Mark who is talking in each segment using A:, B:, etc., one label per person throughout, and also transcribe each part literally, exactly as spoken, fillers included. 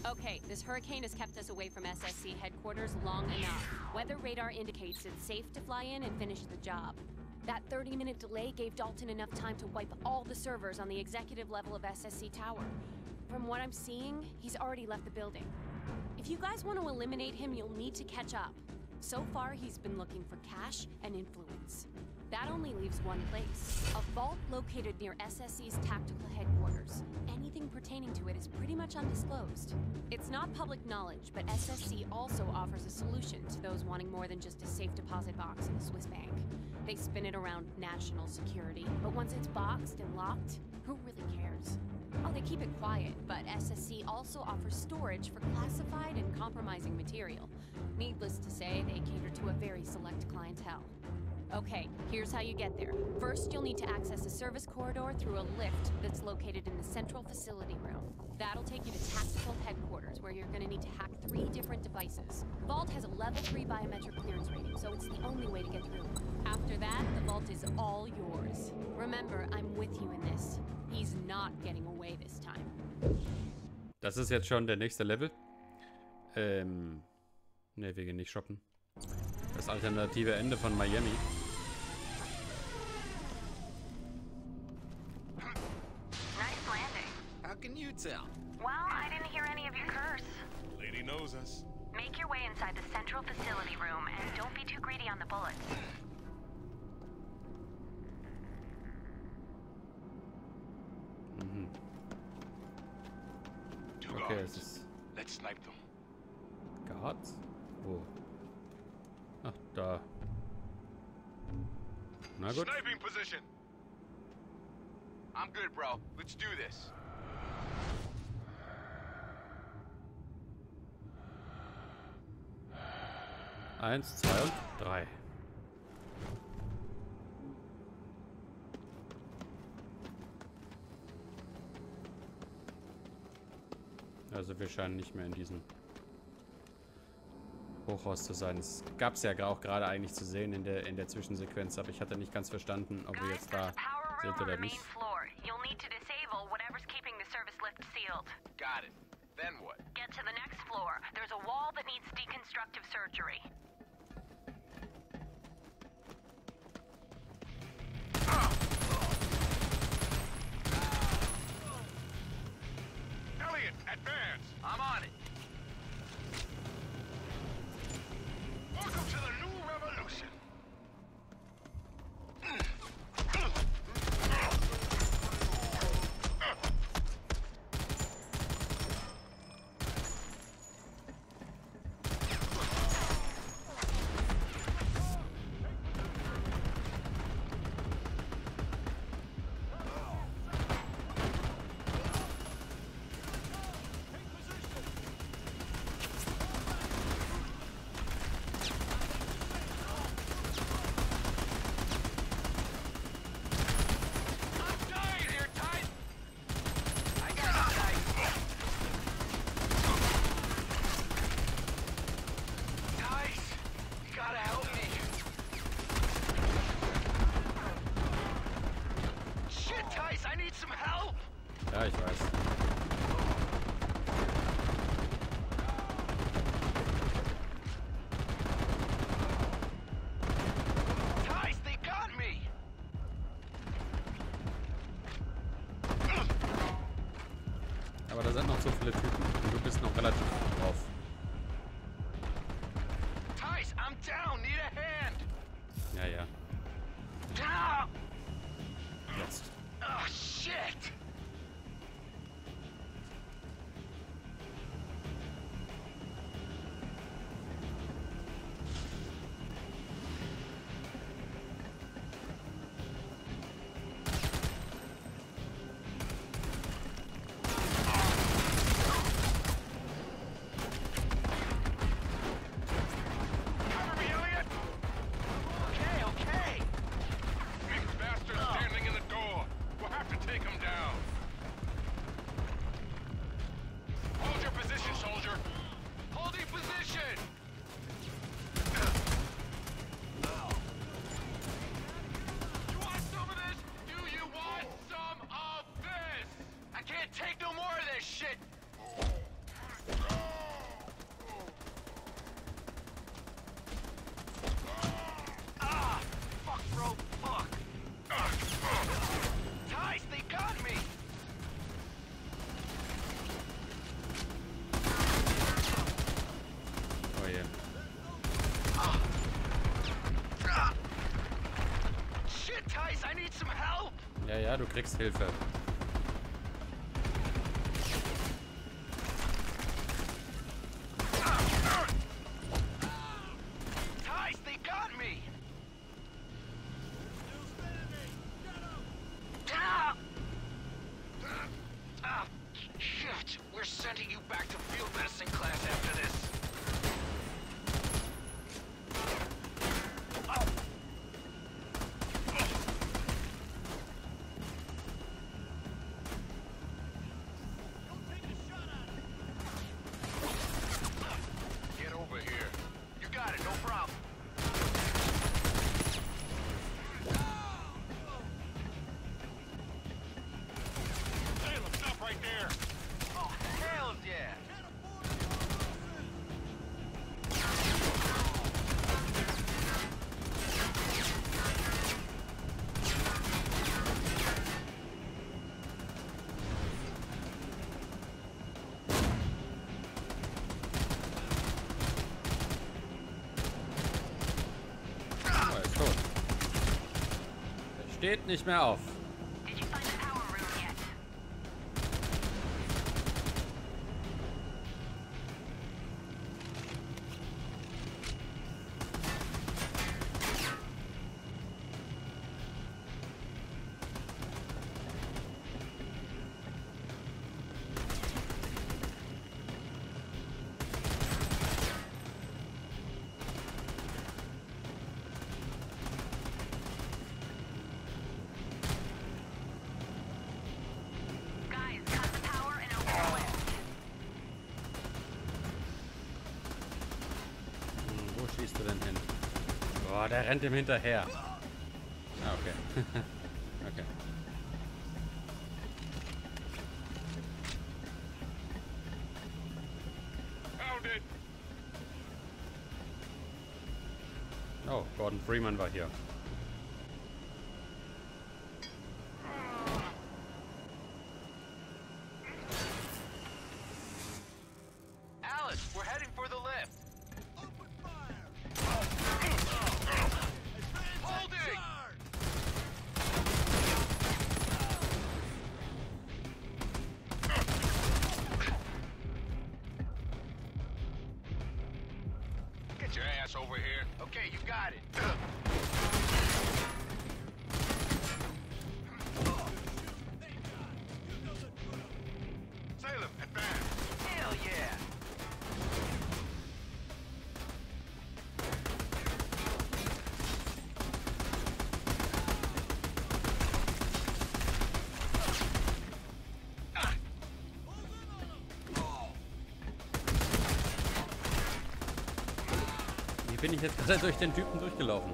A: Okay, this hurricane has kept us away from S S C headquarters long enough. Weather radar indicates it's safe to fly in and finish the job. That thirty minute delay gave Dalton enough time to wipe all the servers on the executive level of S S C Tower. From what I'm seeing, he's already left the building. If you guys want to eliminate him, you'll need to catch up. So far, he's been looking for cash and influence. That only leaves one place, a vault located near S S C's tactical headquarters. Anything pertaining to it is pretty much undisclosed. It's not public knowledge, but S S C also offers a solution to those wanting more than just a safe deposit box in a Swiss bank. They spin it around national security, but once it's boxed and locked, who really cares? Oh, they keep it quiet, but S S C also offers storage for classified and compromising material. Needless to say, they cater to a very select clientele. Okay, here's how you get there. First, you'll need to access a service corridor through a lift that's located in the central facility room. That'll take you to tactical headquarters, where you're gonna need to hack three different devices. Vault has a level three biometric clearance rating, so it's the only way to get through. After that, the vault is all yours. Remember, I'm with you in this. He's not getting away this time.
B: Das ist jetzt schon der nächste Level. Ähm, ne, wir gehen nicht shoppen. Das alternative Ende von Miami.
C: Nice landing.
D: How can you tell?
C: Well, I didn't hear any of your curse.
E: Lady knows us.
C: Make your way inside the central facility room and don't be too greedy on the bullets.
B: Mhm.
E: Two
B: Okay,
E: guards.
B: es ist
E: Let's snipe them.
B: Guards? Wo? Ach, da. Na gut.
E: Sniping position. I'm good, bro. Let's do this.
B: Eins, zwei und drei. Also wir scheinen nicht mehr in diesem Hochhaus zu sein. Es gab es ja auch gerade eigentlich zu sehen in der in der Zwischensequenz, aber ich hatte nicht ganz verstanden, ob wir jetzt da sind oder nicht.
C: You'll need to disable whatever's keeping the service lift sealed.
E: Got it. Then what?
C: Get to the next floor. There's a wall that needs deconstructive surgery.
E: Elliot, advance.
D: I'm on it.
E: Welcome to the new revolution.
B: Ja, ich weiß.
E: Guys, they got me.
B: Aber da sind noch so viele Typen und du bist noch relativ gut drauf.
E: Tice, I'm down. Need a hand.
B: Ja, ja.
E: Ah!
B: Jetzt.
E: Oh, shit.
B: du kriegst Hilfe.
E: Guys, they got me! Ah! Ah, shit! We're sending you back to field medicine class after this. Get over here. You got it, no problem. Salem, stop right there. Oh, hell yeah.
B: Oh, er ist tot. Er steht nicht mehr auf.
C: Did you find the power room yet? Guys, cut the power and open the lift.
B: Hm, wo schießt du denn hin? Boah, der rennt ihm hinterher. Ah, okay. Okay.
E: Found it.
B: Oh, Gordon Freeman war hier.
E: Alice, we're heading for the lift. Holding! Get your ass over here. Okay, you got it. Salem, advance. Hell yeah.
B: Wie bin ich jetzt gerade durch den Typen durchgelaufen?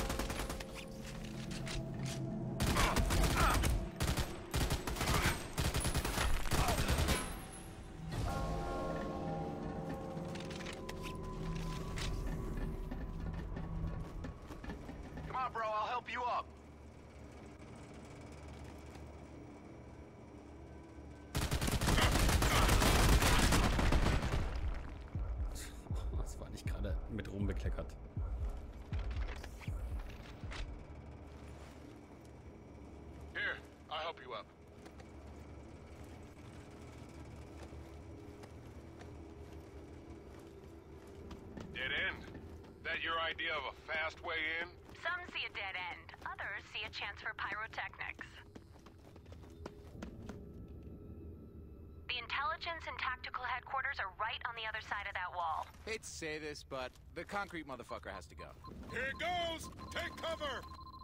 E: Come on, bro, I'll help you up.
B: Das war nicht gerade mit Ruhm bekleckert.
E: Here, I'll help you up. Dead end? That your idea of a fast way in?
C: Some see a dead end. Others see a chance for pyrotechnics. The intelligence and tactical headquarters are right on the other side of that wall.
D: Hate to say this, but the concrete motherfucker has to go.
E: Here it goes! Take cover!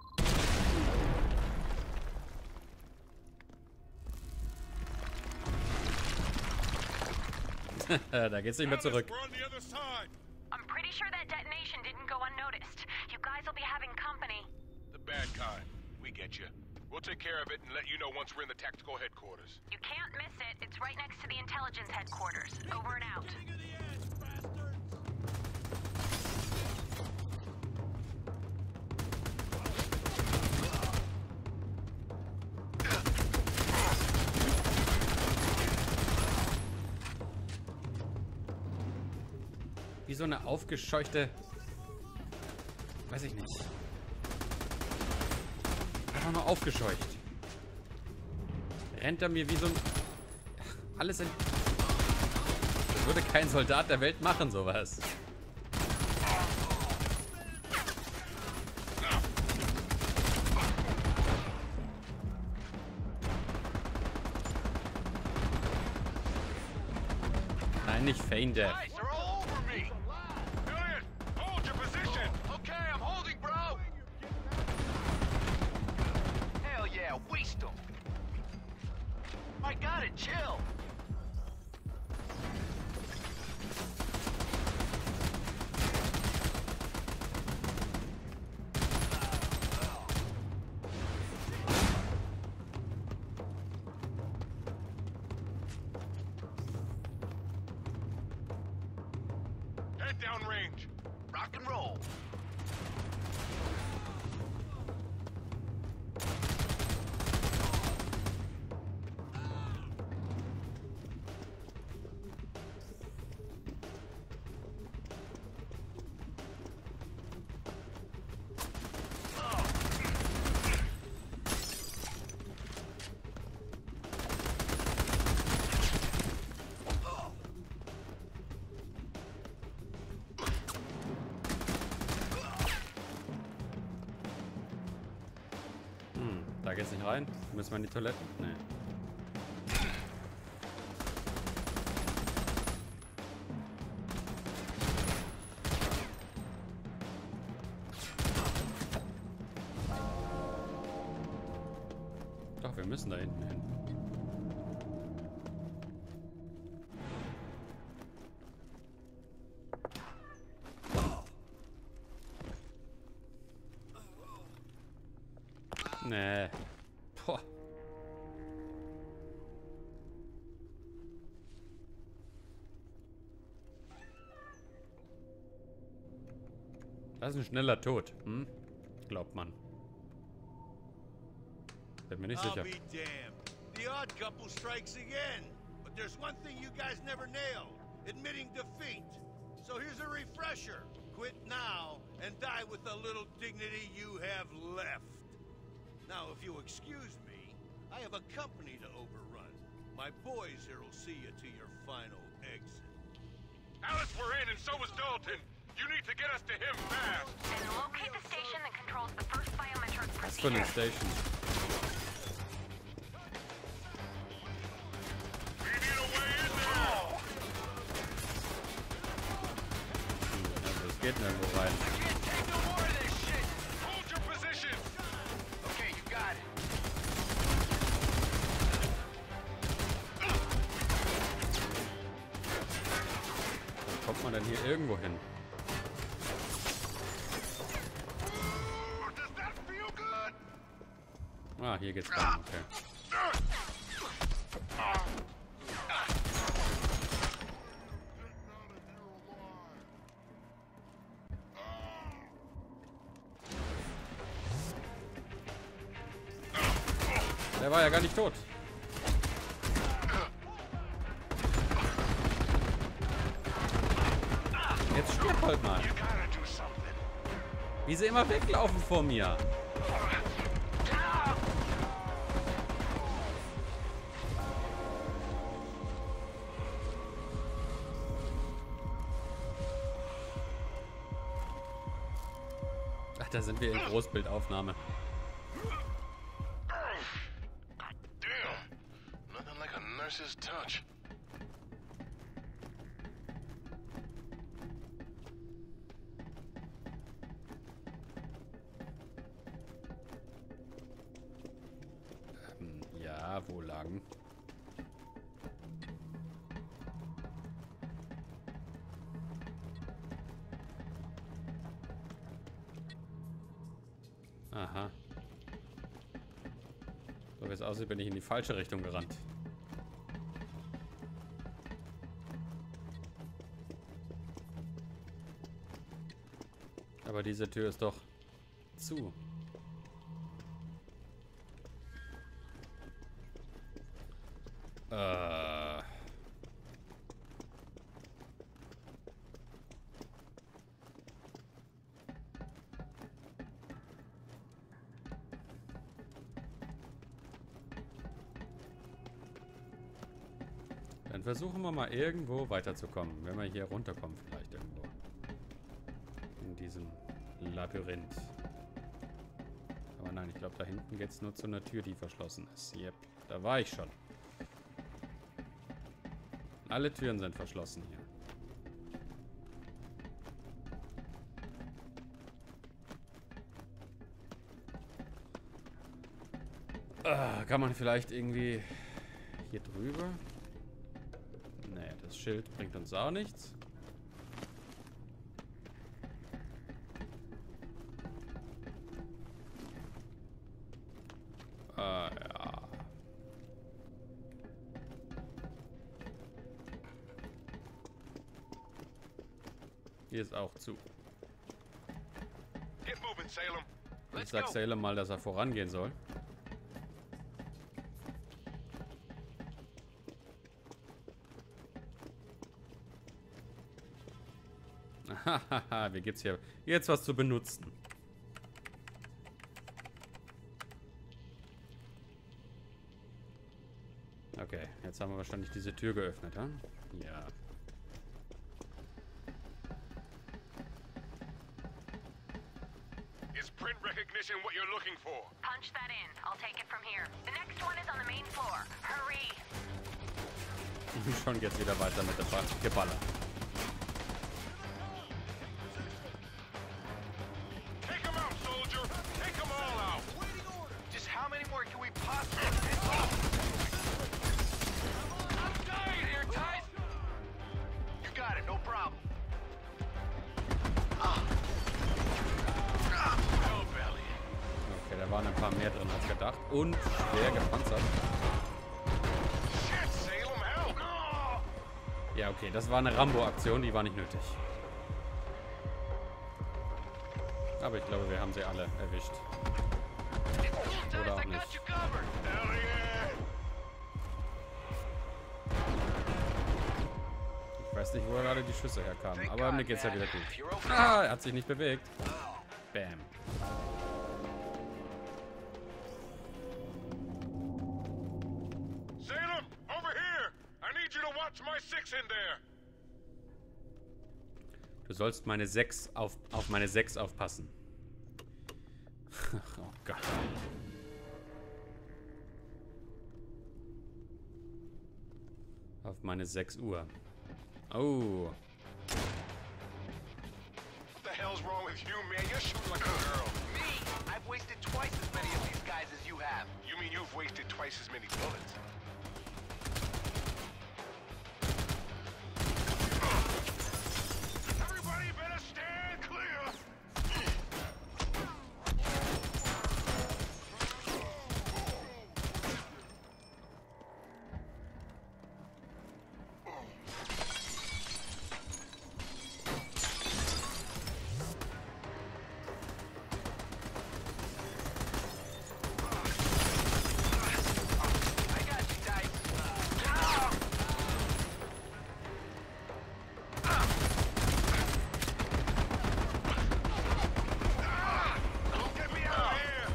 B: Da geht's nicht mehr zurück.
E: We're on the other side.
C: I'm pretty sure that detonation didn't go unnoticed. You guys will be having company.
E: The bad kind. We get you. We'll take care of it and let you know once we're in the tactical headquarters.
C: You can't miss it. It's right next to the intelligence headquarters. Over and out.
B: Wie so eine aufgescheuchte... Weiß ich nicht. Einfach nur aufgescheucht. rennt er mir wie so ein... Alles in... Das würde kein Soldat der Welt machen, sowas. Nein, nicht Fein Death.
E: Guys, they're all over me. Elliot, hold your position. Okay, I'm holding, bro. Hell yeah, waste them. I got it, chill. Head downrange. Rock and roll.
B: Da geht's nicht rein. Müssen wir in die Toiletten? Nee. Doch, wir müssen da hinten hin. Nee. Boah. Das ist ein schneller Tod. Hm? Glaubt man. Bin mir nicht
F: I'll
B: sicher.
F: be damned. The odd couple strikes again. But there's one thing you guys never nailed. Admitting defeat. So here's a refresher. Quit now and die with the little dignity you have left. Now, if you'll excuse me, I have a company to overrun. My boys here will see you to your final exit.
E: Alice, we're in, and so is Dalton. You need to get us to him fast.
C: And locate the station that controls the first biometric
B: Was für eine
C: procedure.
B: Station?
E: We need a way in there.
B: Also es geht nirgendwo rein.
E: Can't take no more of this shit. Hold your position. Okay, you got it.
B: Wie kommt man denn hier irgendwo hin?
E: Does that feel good?
B: Ah, hier geht's rein. Okay. Der war ja gar nicht tot. Jetzt stirb halt mal.
E: You gotta do something.
B: Wie sie immer weglaufen vor mir. Ach, da sind wir in Großbildaufnahme.
E: Damn. Nothing like a nurse's touch.
B: Ähm, ja, wo lang? Aha. So wie es aussieht, bin ich in die falsche Richtung gerannt. Aber diese Tür ist doch zu. Äh. versuchen wir mal irgendwo weiterzukommen. Wenn wir hier runterkommen vielleicht irgendwo. In diesem Labyrinth. Aber nein, ich glaube, da hinten geht es nur zu einer Tür, die verschlossen ist. Yep, da war ich schon. Alle Türen sind verschlossen hier. Ah, kann man vielleicht irgendwie hier drüber? Nee, das Schild bringt uns auch nichts. Ah, ja. Hier ist auch zu.
E: Get moving, Salem.
B: Ich sag Salem mal, dass er vorangehen soll. Hahaha, wie gibt's hier jetzt was zu benutzen? Okay, jetzt haben wir wahrscheinlich diese Tür geöffnet, ha? Ja.
E: Is print recognition what you're looking for?
C: Punch that in. I'll take it from here. The next one is on the main floor. Hurry!
B: Schon geht's wieder weiter mit der Geballer.
E: Take him out, soldier! Take them all out!
F: Just how many more can we possibly pick off? I'm dying here, Tice! You got it, no problem. Hellbelly.
B: Okay, da waren ein paar mehr drin als gedacht. Und schwer gepanzert.
E: Shit, Salem, help!
B: Ja, okay, das war eine Rambo-Aktion, die war nicht nötig. Aber ich glaube, wir haben sie alle erwischt. Oder auch nicht.
E: Hell yeah!
B: Ich weiß nicht, wo gerade die Schüsse herkamen, aber mir geht's ja wieder gut. Ah, er hat sich nicht bewegt. Bam.
E: Salem, over here! I need you to watch my six in there!
B: Du sollst meine sechs auf, auf meine sechs aufpassen. Oh Gott. Auf meine sechs Uhr. Oh.
E: What the hell's wrong with you, man? You're shooting like a girl.
F: Me? I've wasted twice as many of these guys as you have.
E: You mean you've wasted twice as many bullets? Everybody better stand clear!
F: I got you, Tice.
E: Get me out of here!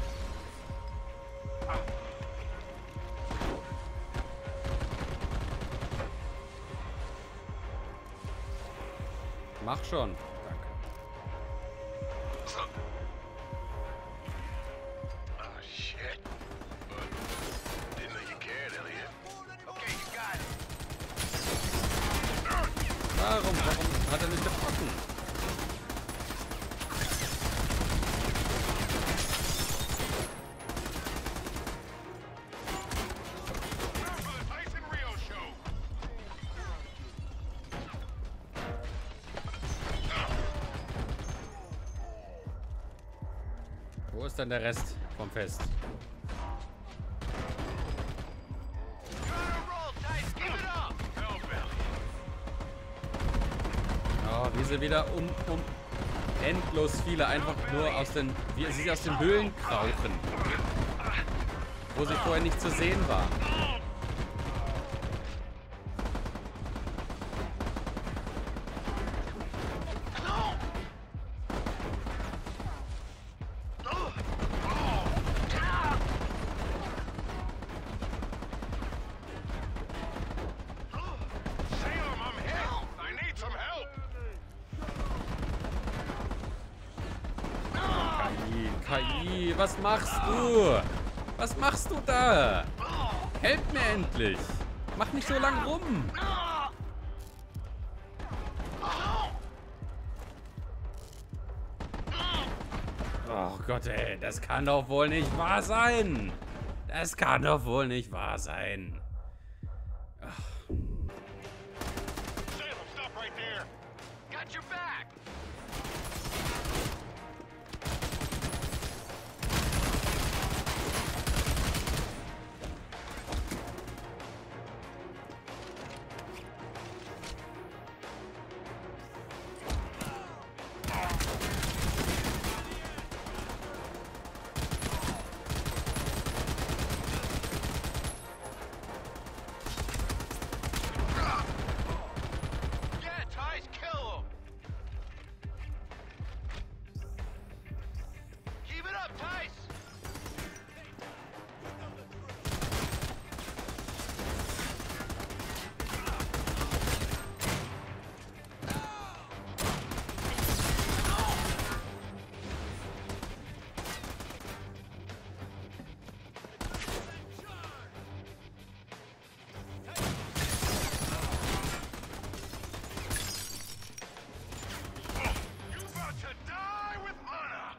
B: Mach schon. Danke.
E: Oh, shit. But didn't know you cared, Elliot.
F: Okay, you got it.
B: Warum? Warum hat er nicht getroffen?
E: Time for the Tyson Rio show!
B: Wo ist denn der Rest vom Fest?
F: You're on a roll, Tice. Keep it up.
E: Hellbelly.
B: Oh, wie sie wieder um, um endlos viele einfach nur aus den, wie sie aus den Höhlen krauchen. Wo sie vorher nicht zu sehen waren. Ey, was machst du? Was machst du da? Help mir endlich. Mach nicht so lang rum. Oh Gott, ey. Das kann doch wohl nicht wahr sein. Das kann doch wohl nicht wahr sein. Ach.
E: Salem, stop right there.
D: Got your back! Yeah, Ty's kill him! Keep it up, Tice! You about to die with honor!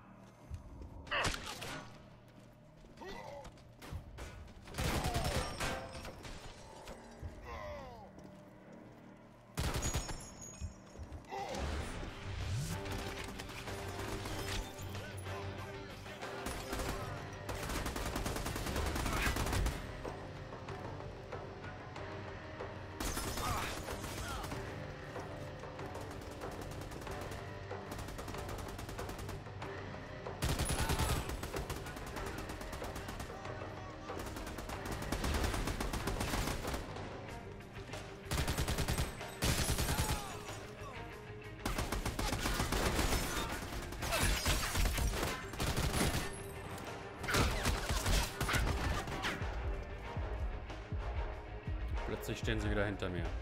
B: Plötzlich stehen sie wieder hinter mir.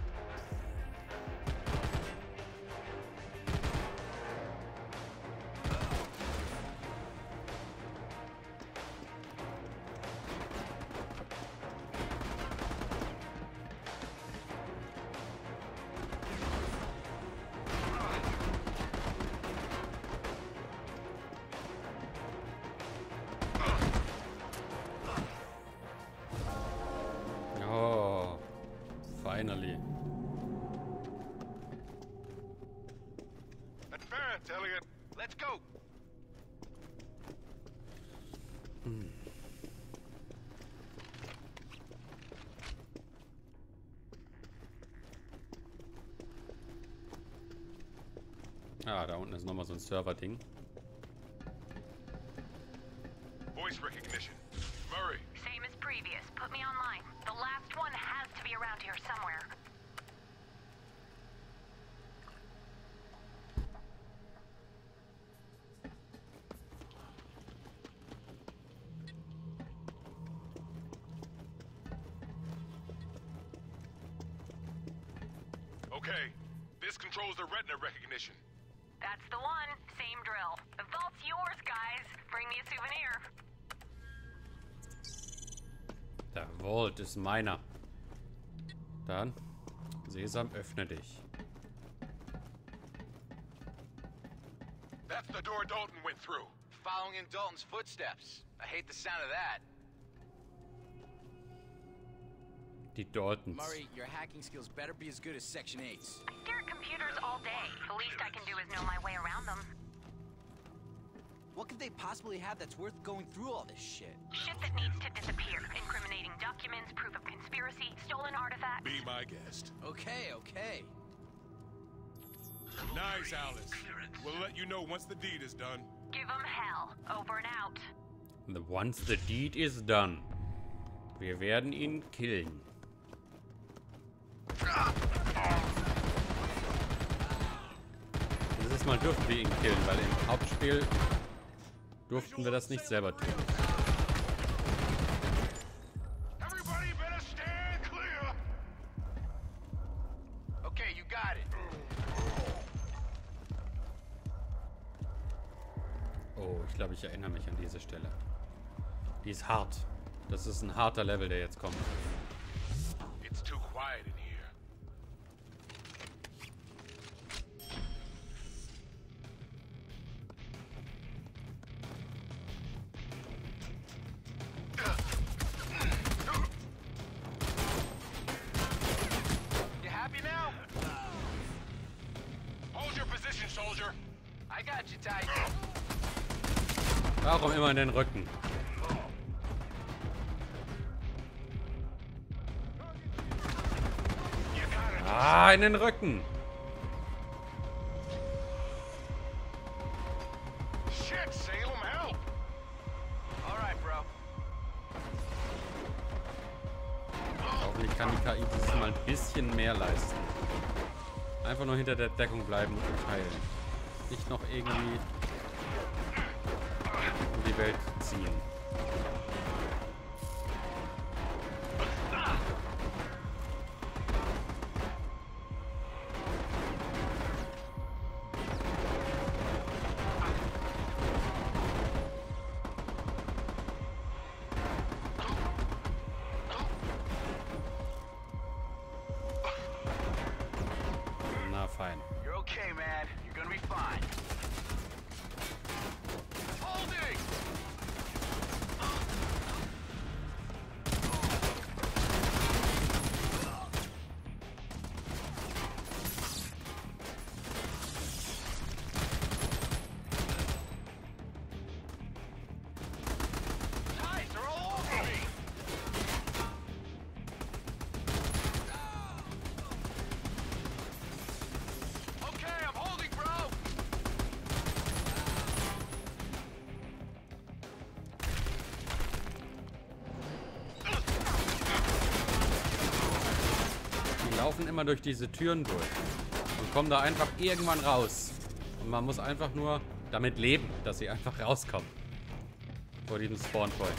B: Oh, finally.
E: Advance, Elliot.
D: Let's go!
B: Ah, da unten ist nochmal so ein Server-Ding.
E: Voice recognition. Murray.
C: Same as previous. Put me online. The last one has to be around here somewhere.
E: Okay. This controls the retina recognition.
C: That's the one. Same drill. The vault's yours, guys. Bring me a souvenir.
B: Der Vault ist meiner. Dann, Sesam, öffne dich.
E: That's the door Dalton went through.
D: Following in Dalton's footsteps. I hate the sound of that.
B: Die Daltons.
D: Murray, your hacking skills better be as good as Section eight's.
C: I stare at computers all day. The least I can do is know my way around them.
D: What could they possibly have that's worth going through all this shit?
C: Shit that needs to disappear. Incriminating documents, proof of conspiracy, stolen artifacts.
E: Be my guest.
D: Okay, okay.
E: Nice, Alice. We'll let you know once the deed is done.
C: Give them hell. Over and out.
B: The once the deed is done. Wir werden ihn killen. Dieses Mal dürfen wir ihn killen, weil im Hauptspiel durften wir das nicht selber tun.
E: Everybody better stand clear.
D: Okay, you got it.
B: Oh, ich glaube, ich erinnere mich an diese Stelle. Die ist hart. Das ist ein harter Level, der jetzt kommt.
E: It's too quiet in here.
F: You happy now?
E: Hold your position, soldier.
F: I got you, Ty.
B: Warum immer in den Rücken? Ah, in den Rücken.
E: Shit, Salem, help!
F: All right, bro.
B: Hoffentlich kann die K I dieses Mal ein bisschen mehr leisten. Einfach nur hinter der Deckung bleiben und heilen. Nicht noch irgendwie um die Welt ziehen. Na fein.
F: You're okay, man. You're gonna be fine. Holding! Guys, they're all over me! Okay, I'm holding, bro!
B: Die laufen immer durch diese Türen durch und kommen da einfach irgendwann raus. Und man muss einfach nur damit leben, dass sie einfach rauskommen. Vor diesem Spawn-Point.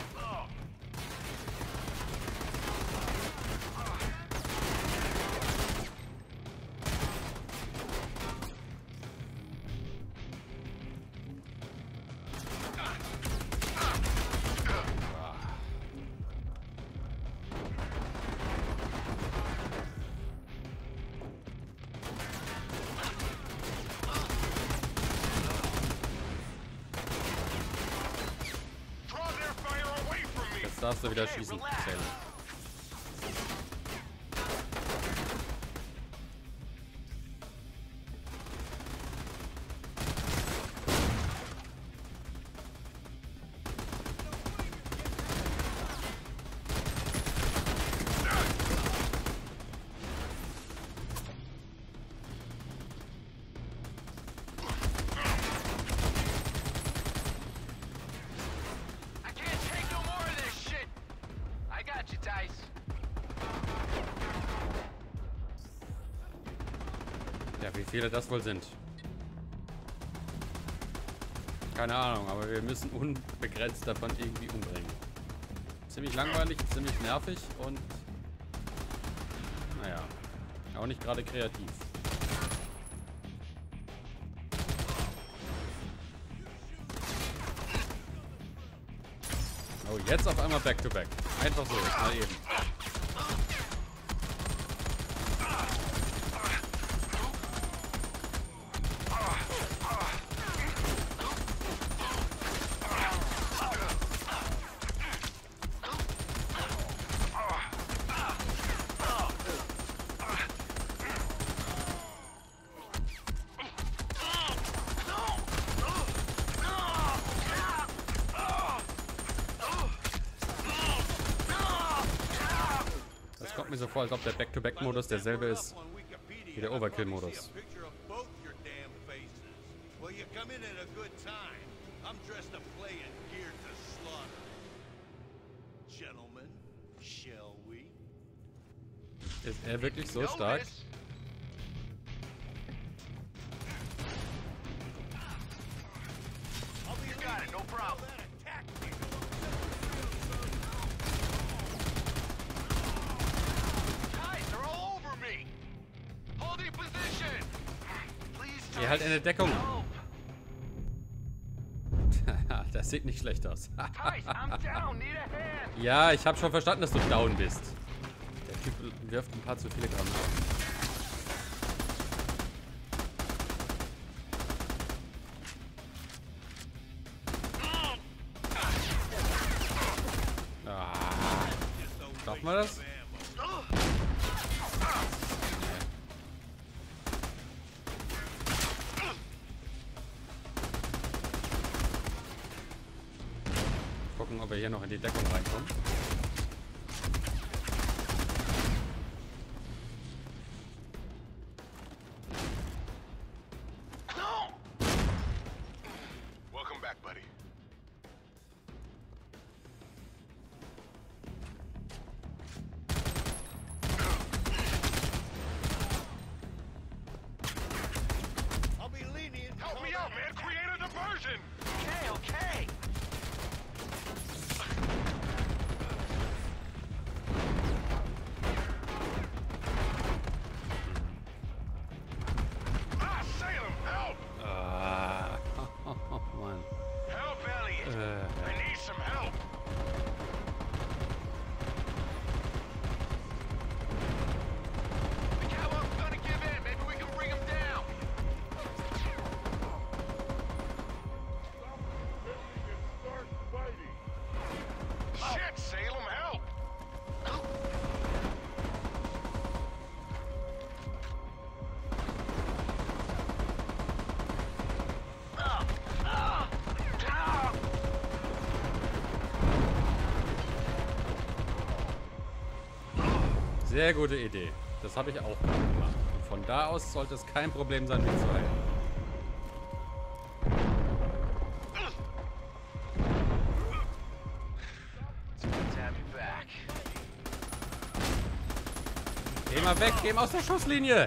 E: Draw their fire away from me!
B: Jetzt darfst du wieder schießen. Zählen.
F: I can't take no more of this shit! I got you, Tice.
B: Ja, wie viele das wohl sind. Keine Ahnung, aber wir müssen unbegrenzt davon irgendwie umbringen. Ziemlich langweilig, ziemlich nervig und naja, auch nicht gerade kreativ. Oh, jetzt auf einmal back to back. Einfach so, mal eben. Das kommt mir so vor, als ob der Back-to-Back-Modus derselbe ist wie der Overkill-Modus.
F: Well, you come in at a good time. I'm dressed to play and geared to slaughter. Gentlemen, shall we?
B: Ist er wirklich so
F: Know
B: stark?
F: this? I'll be you got it, no problem. Guys, they're all over me. Holding position. Please,
B: Geh halt in eine Deckung.
F: help.
B: Das sieht nicht schlecht aus.
F: Tice, I'm down. Need a hand.
B: Ja, ich habe schon verstanden, dass du down bist. Der Typ wirft ein paar zu viele Granaten. Ah, schaffen wir das? Gucken, ob wir hier noch in die Deckung reinkommen.
E: Welcome back, buddy.
F: I'll be lenient.
E: Help me out, man! Create a diversion!
F: Okay, okay.
E: Ah, Salem, help!
B: Ah, oh, Mann.
E: Help, Elliot!
B: Äh,
E: I need some help!
F: The catwalk's gonna give in. Maybe we can bring him down.
E: Shit, Salem, help!
B: sehr gute Idee. Das habe ich auch gemacht. Und von da aus sollte es kein Problem sein, mich zu heilen. Geh mal weg, geh mal aus der Schusslinie!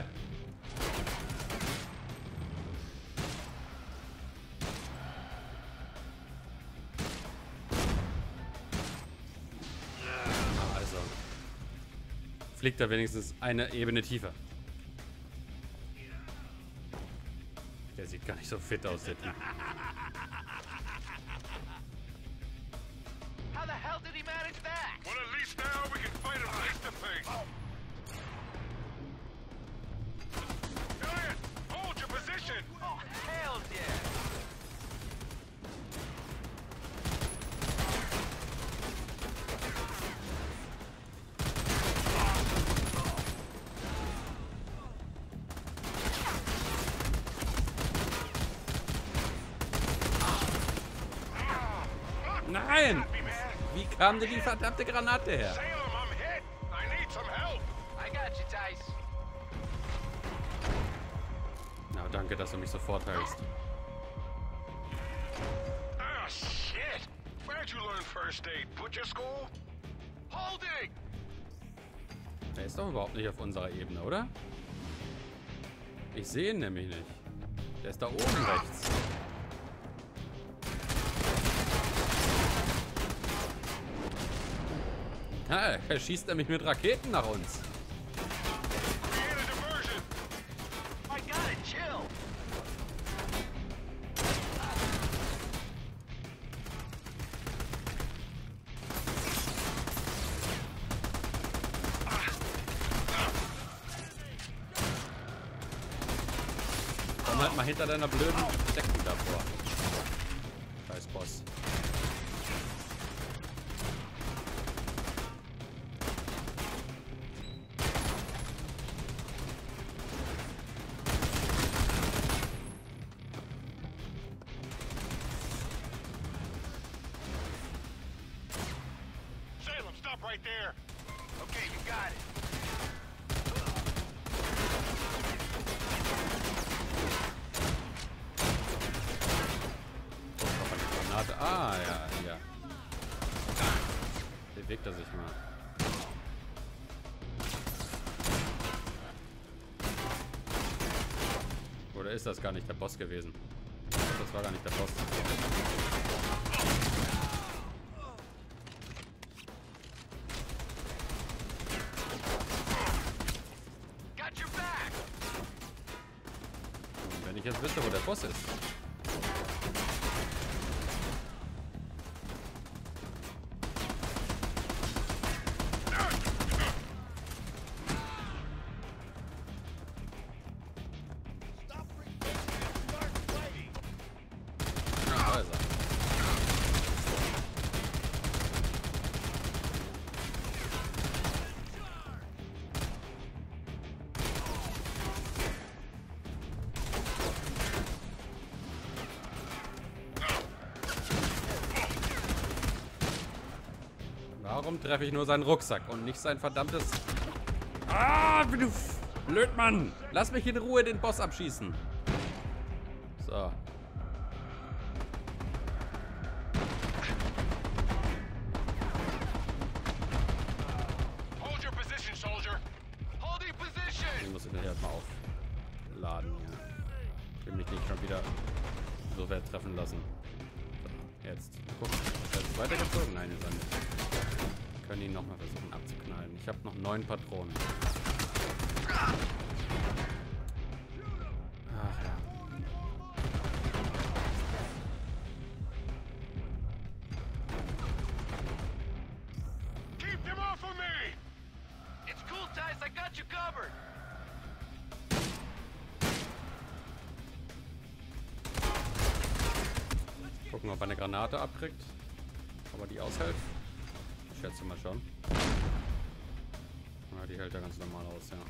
B: Also. Fliegt er wenigstens eine Ebene tiefer. Der sieht gar nicht so fit aus, der Typ.
F: How the hell did he manage that?
E: Well, at least now we can fight him face to face. Elliot, hold your position.
F: Oh, hell yeah.
B: Nein! Wie kam denn die verdammte Granate her?
E: Salem, I'm hit. I need some help.
F: I got you, Tice.
B: Na, danke, dass du mich sofort heilst.
E: Ah, shit. Where'd you learn first aid? Butcher school?
F: Holding!
B: Der ist doch überhaupt nicht auf unserer Ebene, oder? Ich sehe ihn nämlich nicht. Der ist da oben rechts. Ha, er schießt nämlich mit Raketen nach uns.
E: Create a diversion.
F: I got it, chill.
B: Komm halt mal hinter deiner blöden Deckung davor. Scheiß Boss.
E: Salem, stop right there.
F: Okay, you got it.
B: Noch eine Granate. Ah, ja, ja. Bewegt er sich mal. Oder ist das gar nicht der Boss gewesen? Das war gar nicht der Boss.
F: Got your back.
B: Und wenn ich jetzt wüsste, wo der Boss ist. Warum treffe ich nur seinen Rucksack und nicht sein verdammtes... Ah, du Blödmann! Lass mich in Ruhe den Boss abschießen. So.
E: Hold your position, soldier. Holding position.
B: Ich muss hinterher mal aufladen. Ja. Ich will mich nicht schon wieder so weit treffen lassen. So, jetzt. Guck, ist er jetzt weitergezogen? Nein, ist er nicht. Wir können ihn nochmal versuchen abzuknallen. Ich habe noch neun Patronen. Ach ja.
E: Keep them off of me.
F: It's cool, Tice. I got you covered.
B: Gucken, ob er eine Granate abkriegt. Ob er die aushält. Ich schätze mal schon. Ja, die hält ja ganz normal aus, ja.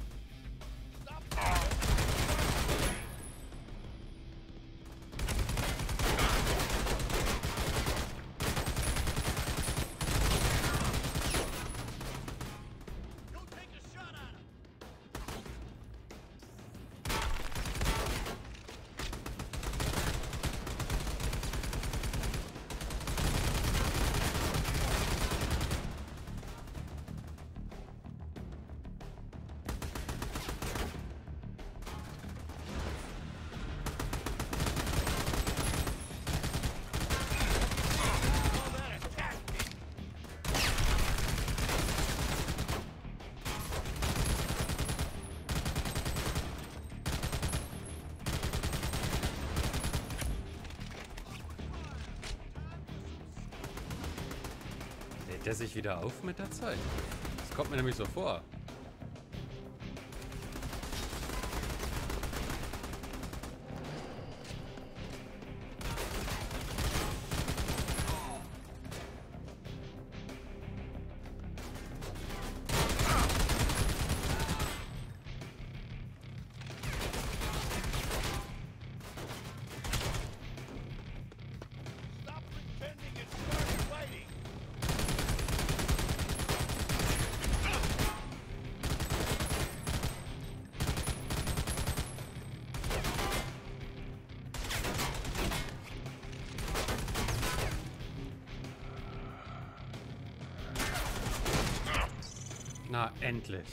B: Der sich wieder auf mit der Zeit. Das kommt mir nämlich so vor. Na, endlich.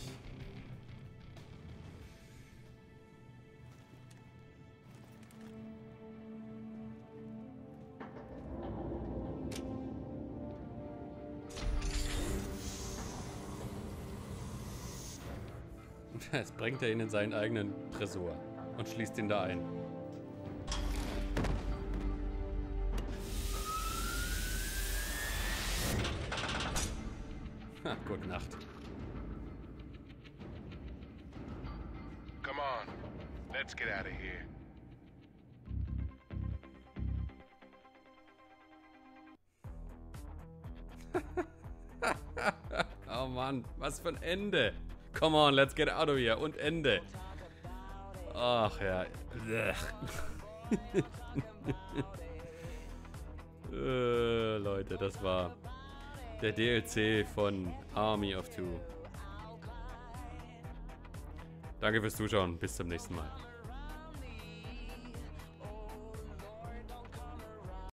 B: Jetzt bringt er ihn in seinen eigenen Tresor und schließt ihn da ein. Ha, gute Nacht.
E: Come on. Let's get out of here.
B: Oh Mann, was für ein Ende. Come on, let's get out of here. Und Ende. Ach ja. äh, Leute, das war der D L C von Army of Two. Danke fürs Zuschauen. Bis zum nächsten Mal.